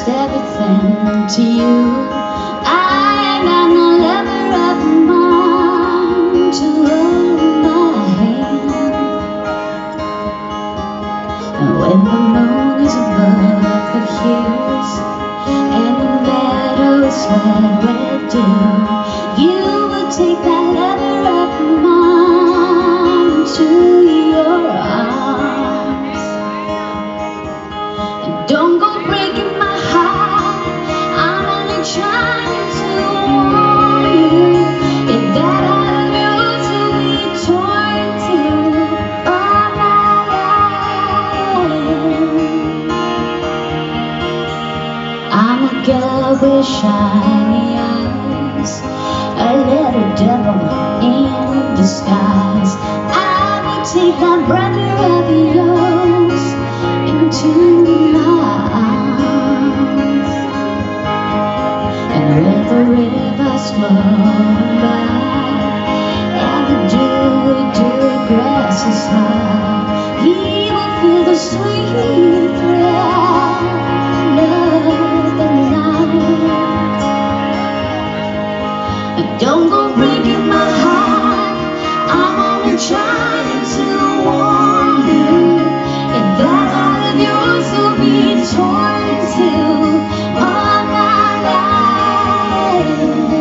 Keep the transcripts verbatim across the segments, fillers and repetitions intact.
lost everything to you. I ain't got no lover of mine to hold my hand. And when the moon is above the hills and the meadows wet with dew, you will take that lover of mine into your arms. And don't go breaking my heart, I'm only trying to warn you. If that out of yours will be torn to all my life. I'm a girl with shiny eyes, a little devil in disguise. I will take that brother of yours into my arms. And with the rivers flowing by and the dewy, dewy grass is high, he will feel the sweet thrill of the night. And don't go breaking my heart, I'm only trying to warn you. If that heart of yours will be torn to all my life.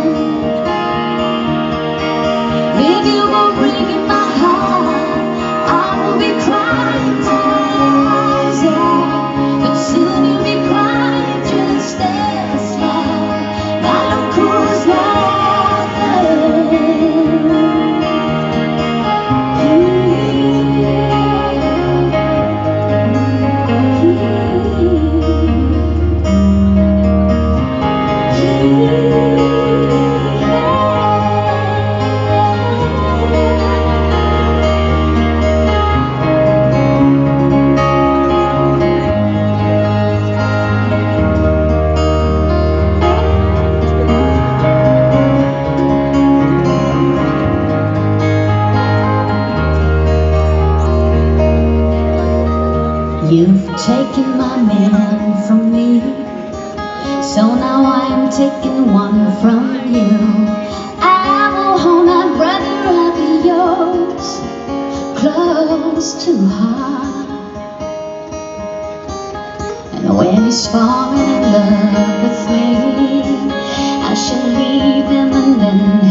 If you go breaking my heart, I will be crying tears, yeah. But soon you'll be crying just as loud. I don't cause you've taken my man from me, so now I'm taking one from you. I will hold that brother of yours close to heart. And when he's falling in love with me, I shall leave him and then